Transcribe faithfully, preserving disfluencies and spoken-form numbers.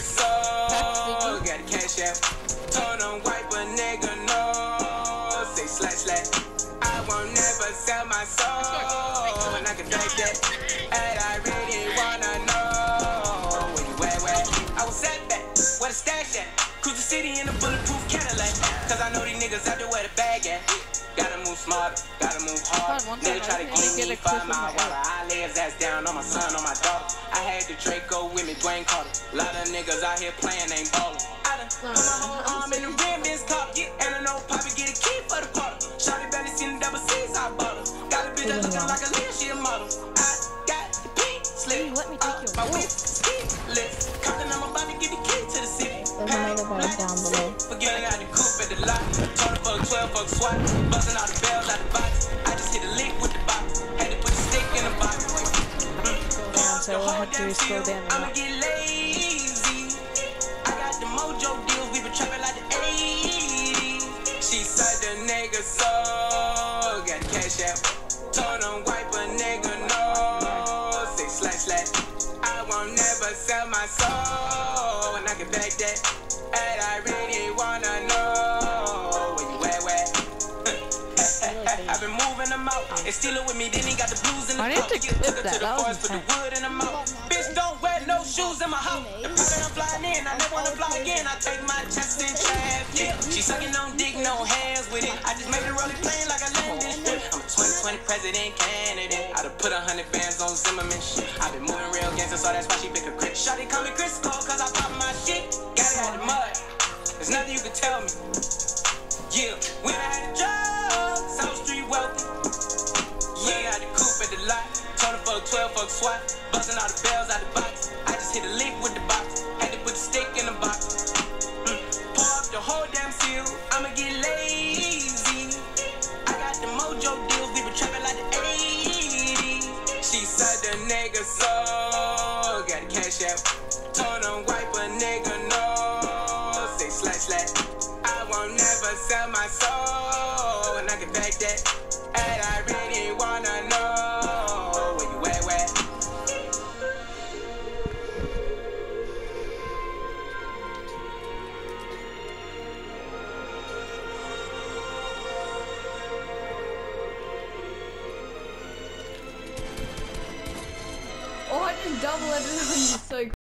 soul. Got a cash out. Told him wipe a nigga no. Say slash slash. I won't never sell my soul. And I can take that. And I really wanna know where you at, where? I was set back. Where the stash at? Cruise the city in a bulletproof Cadillac. Cause I know these niggas out there where the bag at. Gotta move smart, gotta move hard. Nigga try to give me five mile water. I lay his ass down on my son, on my daughter. I had the Draco with me, Dwayne Carter. A lot of niggas out here playing, ain't ballin'. I done put my whole arm in the rim, Ben's car. And I know Poppy get a key for the bottle. Shawty barely seen the double C's, I bought her. Got a bitch that looking like a Leah, she a model. I got the pink slip. Let me take you. My whip, ski lift. Counting, I'm about to get the key to the city. There's a mega down below. Forgetting how to coupe at the lot. Told her fuck twelve, fuck swat. Busting all the bells out the box. I just hit a lick with the box. Had to put the stick in the box. Down, so we'll have to scroll down. I'ma get lazy. I got the mojo deals. We been trapping like the eighties. She said the nigga soul. Got the cash out. Told him wipe a nigga no. Say slash slash. I won't never sell my soul. And I can back that. And I really wanna know where you at, where? I've been moving them out and stealing with me. Then he got the blues in the I need to clip took her that. to the That was forest, put the wood in the mouth. Bitch, don't wear no shoes in my house. The pilot I'm flying in, I never wanna fly again. I take my chances in traffic. She sucking on dick, no hands with it. I just made it rolling plain like I landed. I'm a twenty twenty president candidate. I done put a hundred bands on Zimmerman shit. I been moving real gangster, so that's why she pick a crit. Shawty call me Crisco, cause I pop my shit. Got it out the mud. There's nothing you can tell me. Yeah, when I had a job, South Street wealthy. Yeah, I had the coupe at the lot. Told her fuck twelve, fuck SWAT. Busting all the bells out the box. I just hit a lick with the box. Had to put the stick in the box. Mm. Pour up the whole damn seal. I'ma get lazy. I got the mojo deals. We been trapping like the eighties. She said the nigga soul. Got the cash out. Told him wipe a nigga no. Say slash slash. I won't never sell my soul. And I can back that. And I really wanna know where you at, where? Oh, I just double edited on you so